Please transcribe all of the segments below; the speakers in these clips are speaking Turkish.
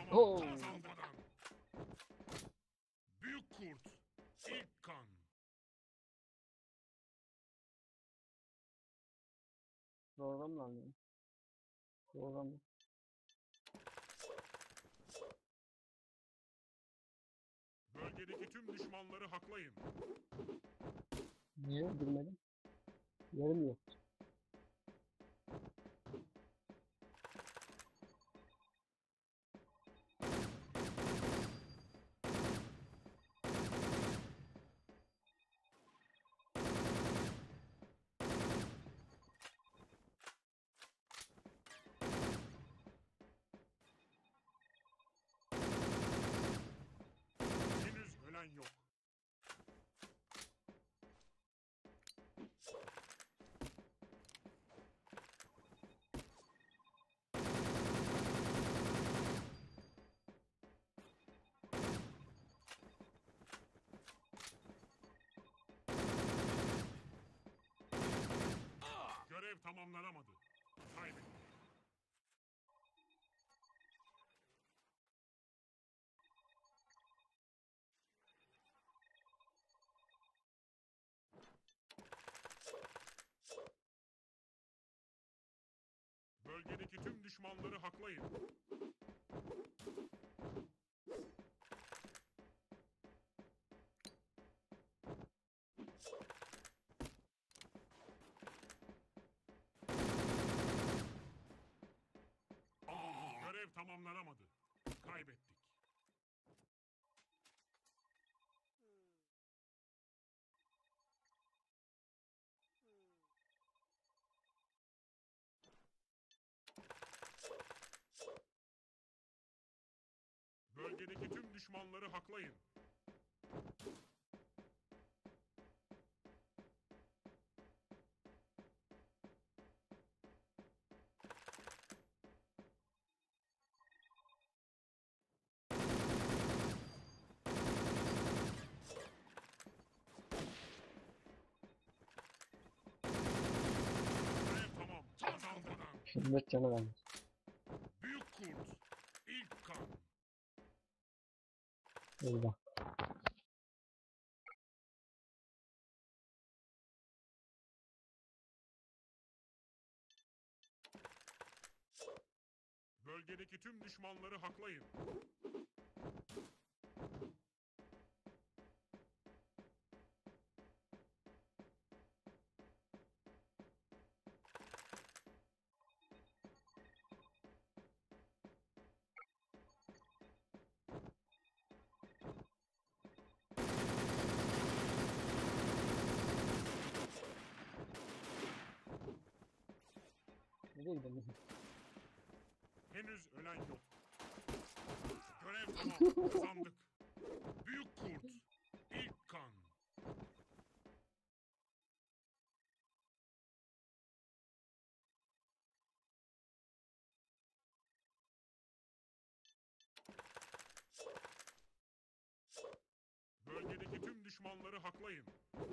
tamam. Oo. Kazanmadan. Büyük kurt. İlk kan. Program lan. Program. Bölgedeki tüm düşmanları haklayın. Niye bilmedim? Yerim yok. Henüz ölen yok. Görev tamamlanamadı. Kaybettik. Bölgedeki tüm düşmanları haklayın. Görev tamamlanamadı. Kaybettik. Bölgedeki tüm düşmanları haklayın. Görev tamam. Kazanmadan. Hizmet canı vermiş. Büyük kurt. İlk kan. Eyvah. Bölgedeki tüm düşmanları haklayın. Nereye gidelim? Henüz ölen yok. Görev tamam. Kazandık. Büyük kurt. İlk kan. Bölgedeki tüm düşmanları haklayın.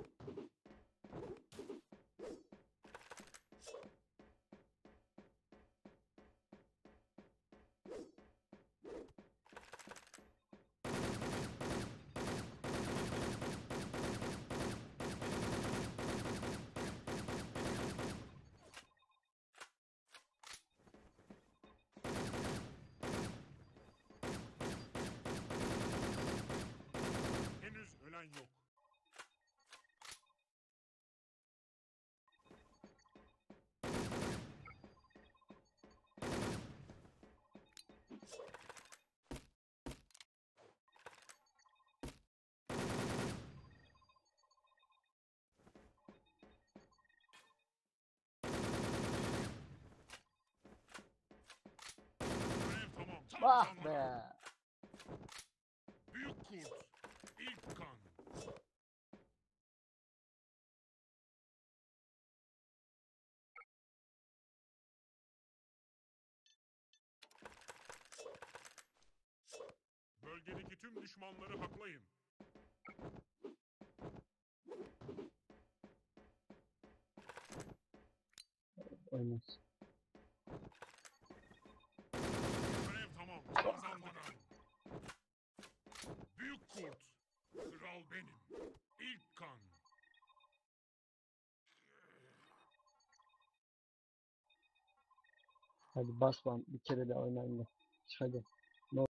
Henüz ölen yok. Görev tamam. Ah Kazanmadan. be. Büyük kurt. İlk kan. Bölgedeki tüm düşmanları haklayın. Ölmez. Görev tamam. Kazanmadan. Hadi bas lan bir kere de oynayın da. Hadi.